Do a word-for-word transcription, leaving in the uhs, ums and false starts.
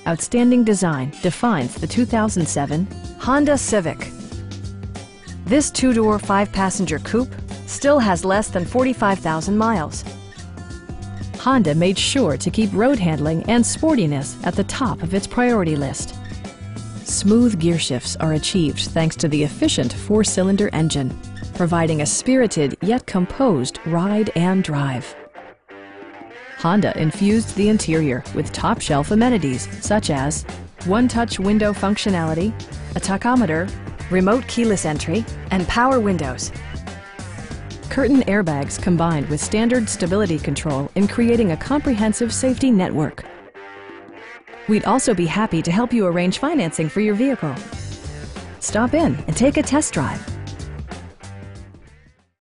Outstanding design defines the two thousand seven Honda Civic. This two-door, five-passenger coupe still has less than forty-five thousand miles. Honda made sure to keep road handling and sportiness at the top of its priority list. Smooth gear shifts are achieved thanks to the efficient four-cylinder engine, providing a spirited yet composed ride and drive. Honda infused the interior with top-shelf amenities such as one-touch window functionality, a tachometer, remote keyless entry, and power windows. Curtain airbags combined with standard stability control in creating a comprehensive safety network. We'd also be happy to help you arrange financing for your vehicle. Stop in and take a test drive.